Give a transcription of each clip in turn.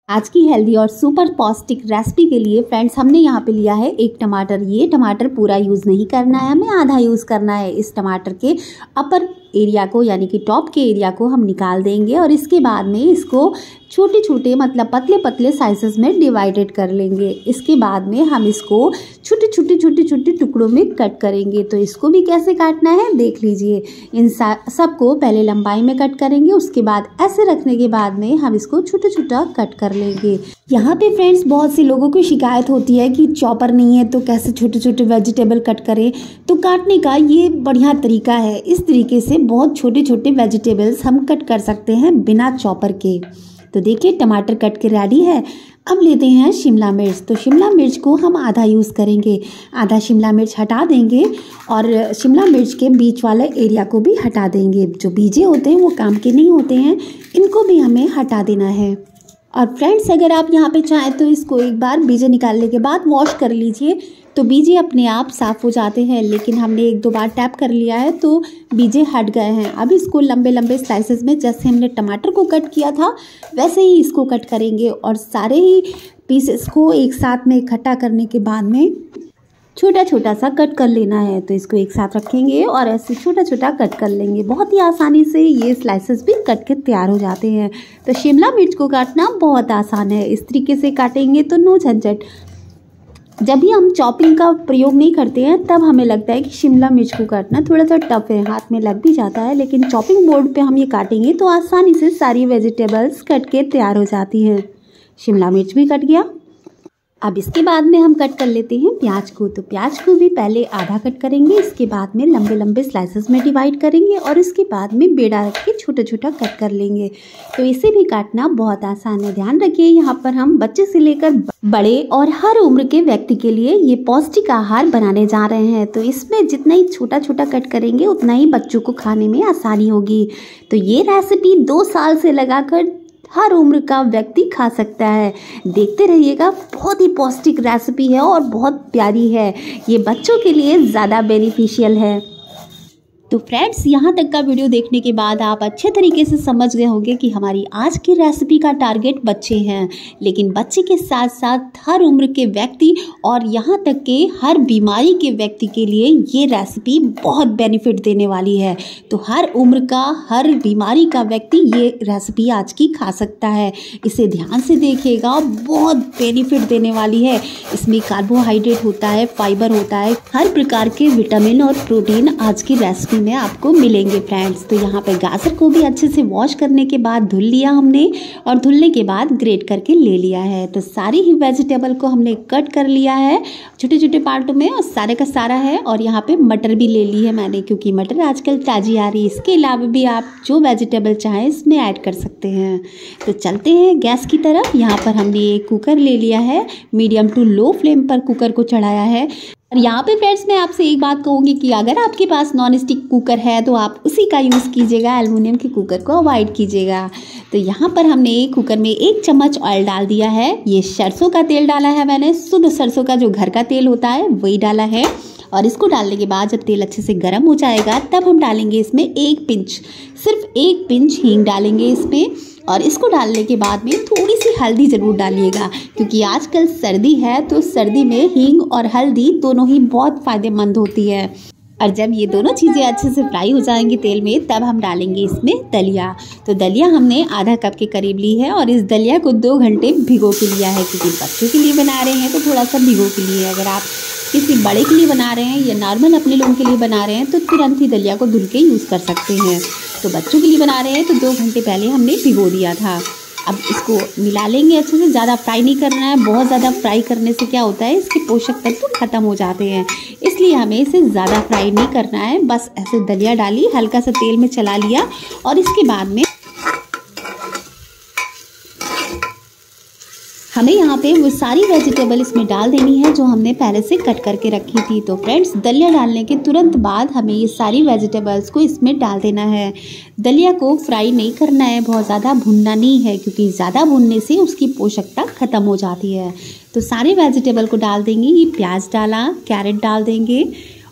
आज की हेल्दी और सुपर पौष्टिक रेसिपी के लिए फ्रेंड्स हमने यहाँ पे लिया है एक टमाटर। ये टमाटर पूरा यूज़ नहीं करना है, हमें आधा यूज़ करना है। इस टमाटर के अपर एरिया को यानी कि टॉप के एरिया को हम निकाल देंगे और इसके बाद में इसको छोटे छोटे मतलब पतले पतले साइजेस में डिवाइडेड कर लेंगे। इसके बाद में हम इसको छोटे छोटे टुकड़ों में कट करेंगे। तो इसको भी कैसे काटना है देख लीजिए। इन सबको पहले लंबाई में कट करेंगे, उसके बाद ऐसे रखने के बाद में हम इसको छोटा छोटा कट कर लेंगे। यहाँ पे फ्रेंड्स बहुत से लोगों को शिकायत होती है कि चॉपर नहीं है तो कैसे छोटे छोटे वेजिटेबल कट करें। तो काटने का ये बढ़िया तरीका है। इस तरीके से बहुत छोटे छोटे वेजिटेबल्स हम कट कर सकते हैं बिना चॉपर के। तो देखिए टमाटर कट के रेडी है। अब लेते हैं शिमला मिर्च। तो शिमला मिर्च को हम आधा यूज़ करेंगे, आधा शिमला मिर्च हटा देंगे और शिमला मिर्च के बीच वाले एरिया को भी हटा देंगे। जो बीजे होते हैं वो काम के नहीं होते हैं, इनको भी हमें हटा देना है। और फ्रेंड्स अगर आप यहाँ पे चाहें तो इसको एक बार बीजे निकालने के बाद वॉश कर लीजिए, तो बीजे अपने आप साफ़ हो जाते हैं। लेकिन हमने एक दो बार टैप कर लिया है तो बीजे हट गए हैं। अब इसको लंबे लंबे स्लाइसेस में जैसे हमने टमाटर को कट किया था वैसे ही इसको कट करेंगे और सारे ही पीसेस को एक साथ में इकट्ठा करने के बाद में छोटा छोटा सा कट कर लेना है। तो इसको एक साथ रखेंगे और ऐसे छोटा छोटा कट कर लेंगे। बहुत ही आसानी से ये स्लाइसेस भी कट के तैयार हो जाते हैं। तो शिमला मिर्च को काटना बहुत आसान है। इस तरीके से काटेंगे तो नो झंझट। जब भी हम चॉपिंग का प्रयोग नहीं करते हैं तब हमें लगता है कि शिमला मिर्च को काटना थोड़ा सा टफ है, हाथ में लग भी जाता है। लेकिन चॉपिंग बोर्ड पे हम ये काटेंगे तो आसानी से सारी वेजिटेबल्स कट के तैयार हो जाती हैं। शिमला मिर्च भी कट गया। अब इसके बाद में हम कट कर लेते हैं प्याज को। तो प्याज को भी पहले आधा कट करेंगे, इसके बाद में लंबे लंबे स्लाइसेस में डिवाइड करेंगे और इसके बाद में बेड़ा रख के छोटा छोटा कट कर लेंगे। तो इसे भी काटना बहुत आसान है। ध्यान रखिए यहाँ पर हम बच्चे से लेकर बड़े और हर उम्र के व्यक्ति के लिए ये पौष्टिक आहार बनाने जा रहे हैं। तो इसमें जितना ही छोटा छोटा कट करेंगे उतना ही बच्चों को खाने में आसानी होगी। तो ये रेसिपी 2 साल से लगाकर हर उम्र का व्यक्ति खा सकता है। देखते रहिएगा, बहुत ही पौष्टिक रेसिपी है और बहुत प्यारी है। ये बच्चों के लिए ज़्यादा बेनिफिशियल है। तो फ्रेंड्स यहाँ तक का वीडियो देखने के बाद आप अच्छे तरीके से समझ गए होंगे कि हमारी आज की रेसिपी का टारगेट बच्चे हैं। लेकिन बच्चे के साथ साथ हर उम्र के व्यक्ति और यहाँ तक के हर बीमारी के व्यक्ति के लिए ये रेसिपी बहुत बेनिफिट देने वाली है। तो हर उम्र का हर बीमारी का व्यक्ति ये रेसिपी आज की खा सकता है। इसे ध्यान से देखिएगा, बहुत बेनिफिट देने वाली है। इसमें कार्बोहाइड्रेट होता है, फाइबर होता है, हर प्रकार के विटामिन और प्रोटीन आज की रेसिपी में आपको मिलेंगे फ्रेंड्स। तो यहाँ पे गाजर को भी अच्छे से वॉश करने के बाद धुल लिया हमने और धुलने के बाद ग्रेट करके ले लिया है। तो सारी ही वेजिटेबल को हमने कट कर लिया है छोटे छोटे पार्टों में और सारे का सारा है। और यहाँ पे मटर भी ले ली है मैंने, क्योंकि मटर आजकल ताज़ी आ रही है। इसके अलावा भी आप जो वेजिटेबल चाहें इसमें ऐड कर सकते हैं। तो चलते हैं गैस की तरफ। यहाँ पर हमने एक कुकर ले लिया है, मीडियम टू लो फ्लेम पर कुकर को चढ़ाया है। और यहाँ पे फ्रेंड्स मैं आपसे एक बात कहूँगी कि अगर आपके पास नॉन स्टिक कुकर है तो आप उसी का यूज़ कीजिएगा, एल्युमिनियम के कुकर को अवॉइड कीजिएगा। तो यहाँ पर हमने कुकर में 1 चम्मच ऑयल डाल दिया है। ये सरसों का तेल डाला है मैंने, शुद्ध सरसों का जो घर का तेल होता है वही डाला है। और इसको डालने के बाद जब तेल अच्छे से गर्म हो जाएगा तब हम डालेंगे इसमें 1 पिंच, सिर्फ 1 पिंच हींग डालेंगे इसमें। और इसको डालने के बाद में थोड़ी सी हल्दी ज़रूर डालिएगा, क्योंकि आजकल सर्दी है तो सर्दी में हींग और हल्दी दोनों ही बहुत फ़ायदेमंद होती है। और जब ये दोनों चीज़ें अच्छे से फ्राई हो जाएंगी तेल में तब हम डालेंगे इसमें दलिया। तो दलिया हमने आधा कप के करीब ली है और इस दलिया को 2 घंटे भिगो के लिया है, क्योंकि बच्चों के लिए बना रहे हैं तो थोड़ा सा भिगो के लिए। अगर आप किसी बड़े के लिए बना रहे हैं या नॉर्मल अपने लोगों के लिए बना रहे हैं तो तुरंत ही दलिया को धुल के यूज़ कर सकते हैं। तो बच्चों के लिए बना रहे हैं तो 2 घंटे पहले हमने भिगो दिया था। अब इसको मिला लेंगे अच्छे से। ज़्यादा फ्राई नहीं करना है, बहुत ज़्यादा फ्राई करने से क्या होता है इसके पोषक तत्व खत्म हो जाते हैं, इसलिए हमें इसे ज़्यादा फ्राई नहीं करना है। बस ऐसे दलिया डाली, हल्का सा तेल में चला लिया और इसके बाद में हमें यहाँ पे वो सारी वेजिटेबल इसमें डाल देनी है जो हमने पहले से कट करके रखी थी। तो फ्रेंड्स दलिया डालने के तुरंत बाद हमें ये सारी वेजिटेबल्स को इसमें डाल देना है। दलिया को फ्राई नहीं करना है, बहुत ज़्यादा भुनना नहीं है, क्योंकि ज़्यादा भुनने से उसकी पोषकता ख़त्म हो जाती है। तो सारे वेजिटेबल को डाल देंगे। ये प्याज डाला, कैरेट डाल देंगे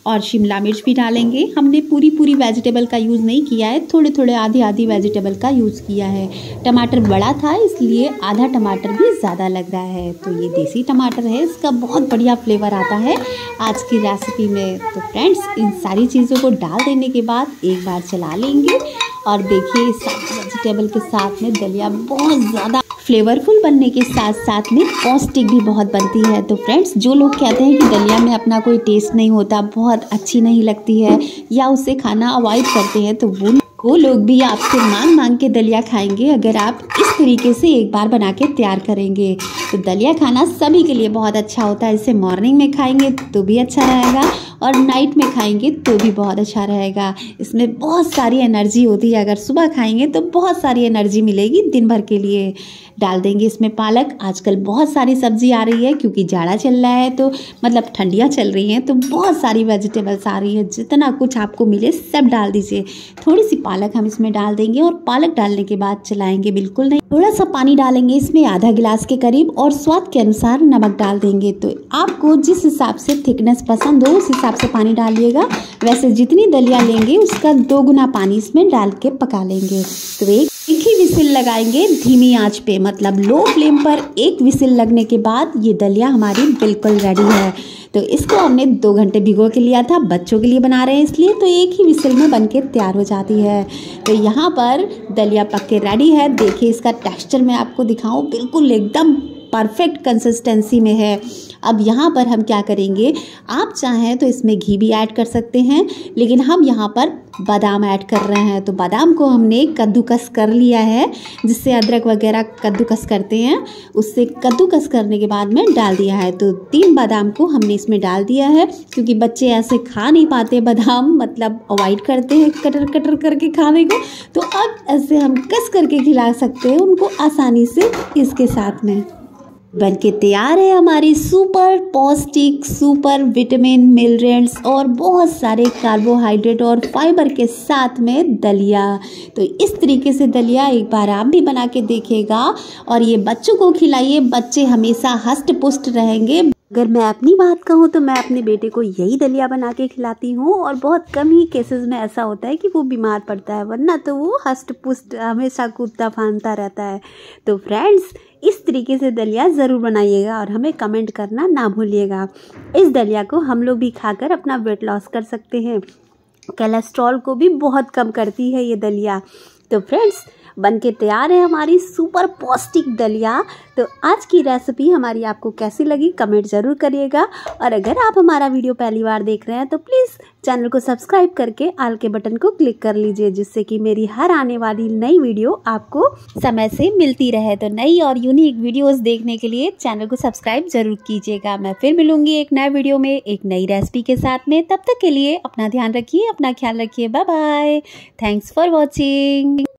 और शिमला मिर्च भी डालेंगे। हमने पूरी वेजिटेबल का यूज़ नहीं किया है, थोड़े थोड़े आधी वेजिटेबल का यूज़ किया है। टमाटर बड़ा था इसलिए आधा टमाटर भी ज़्यादा लग रहा है। तो ये देसी टमाटर है, इसका बहुत बढ़िया फ्लेवर आता है आज की रेसिपी में। तो फ्रेंड्स, इन सारी चीज़ों को डाल देने के बाद एक बार चला लेंगे और देखिए सारी वेजिटेबल के साथ में दलिया बहुत ज़्यादा फ्लेवरफुल बनने के साथ साथ में पौष्टिक भी बहुत बनती है। तो फ्रेंड्स, जो लोग कहते हैं कि दलिया में अपना कोई टेस्ट नहीं होता, बहुत अच्छी नहीं लगती है या उसे खाना अवॉइड करते हैं, तो वो लोग भी आपसे मांग के दलिया खाएंगे अगर आप इस तरीके से एक बार बना के तैयार करेंगे। तो दलिया खाना सभी के लिए बहुत अच्छा होता है। इसे मॉर्निंग में खाएंगे तो भी अच्छा रहेगा और नाइट में खाएंगे तो भी बहुत अच्छा रहेगा। इसमें बहुत सारी एनर्जी होती है, अगर सुबह खाएंगे तो बहुत सारी एनर्जी मिलेगी दिन भर के लिए। डाल देंगे इसमें पालक। आजकल बहुत सारी सब्जी आ रही है क्योंकि जाड़ा चल रहा है, तो मतलब ठंडियाँ चल रही हैं, तो बहुत सारी वेजिटेबल्स आ रही है। जितना कुछ आपको मिले सब डाल दीजिए। थोड़ी सी पालक हम इसमें डाल देंगे और पालक डालने के बाद चलाएंगे बिल्कुल नहीं। थोड़ा सा पानी डालेंगे इसमें, आधा गिलास के करीब, और स्वाद के अनुसार नमक डाल देंगे। तो आपको जिस हिसाब से थिकनेस पसंद हो उस हिसाब से पानी डालिएगा। वैसे जितनी दलिया लेंगे उसका 2 गुना पानी इसमें डाल के पका लेंगे। तो एक ही विसिल लगाएंगे धीमी आंच पे, मतलब लो फ्लेम पर। एक विसिल लगने के बाद ये दलिया हमारी बिल्कुल रेडी है। तो इसको हमने 2 घंटे भिगो के लिया था, बच्चों के लिए बना रहे हैं इसलिए, तो एक ही विसिल में बनके तैयार हो जाती है। तो यहाँ पर दलिया पक के रेडी है। देखिए इसका टेक्सचर मैं आपको दिखाऊं, बिल्कुल एकदम परफेक्ट कंसिस्टेंसी में है। अब यहाँ पर हम क्या करेंगे, आप चाहें तो इसमें घी भी ऐड कर सकते हैं, लेकिन हम यहाँ पर बादाम ऐड कर रहे हैं। तो बादाम को हमने कद्दूकस कर लिया है, जिससे अदरक वगैरह कद्दूकस करते हैं, उससे कद्दूकस करने के बाद में डाल दिया है। तो 3 बादाम को हमने इसमें डाल दिया है, क्योंकि बच्चे ऐसे खा नहीं पाते बादाम, मतलब अवॉइड करते हैं कटर करके खाने को। तो अब ऐसे हम कस करके खिला सकते हैं उनको आसानी से। इसके साथ में बनके तैयार है हमारी सुपर पौष्टिक, सुपर विटामिन, मिनरल्स और बहुत सारे कार्बोहाइड्रेट और फाइबर के साथ में दलिया। तो इस तरीके से दलिया एक बार आप भी बना के देखिएगा और ये बच्चों को खिलाइए। बच्चे हमेशा हष्ट पुष्ट रहेंगे। अगर मैं अपनी बात कहूँ तो मैं अपने बेटे को यही दलिया बना के खिलाती हूँ, और बहुत कम ही केसेस में ऐसा होता है कि वो बीमार पड़ता है, वरना तो वो हष्ट पुष्ट हमेशा कूदता फांदता रहता है। तो फ्रेंड्स, इस तरीके से दलिया ज़रूर बनाइएगा और हमें कमेंट करना ना भूलिएगा। इस दलिया को हम लोग भी खाकर अपना वेट लॉस कर सकते हैं। कोलेस्ट्रॉल को भी बहुत कम करती है ये दलिया। तो फ्रेंड्स, बनके तैयार है हमारी सुपर पौष्टिक दलिया। तो आज की रेसिपी हमारी आपको कैसी लगी कमेंट ज़रूर करिएगा, और अगर आप हमारा वीडियो पहली बार देख रहे हैं तो प्लीज़ चैनल को सब्सक्राइब करके आल के बटन को क्लिक कर लीजिए, जिससे कि मेरी हर आने वाली नई वीडियो आपको समय से मिलती रहे। तो नई और यूनिक वीडियोस देखने के लिए चैनल को सब्सक्राइब जरूर कीजिएगा। मैं फिर मिलूंगी एक नए वीडियो में एक नई रेसिपी के साथ में। तब तक के लिए अपना ध्यान रखिए, अपना ख्याल रखिए। Bye bye, thanks for watching.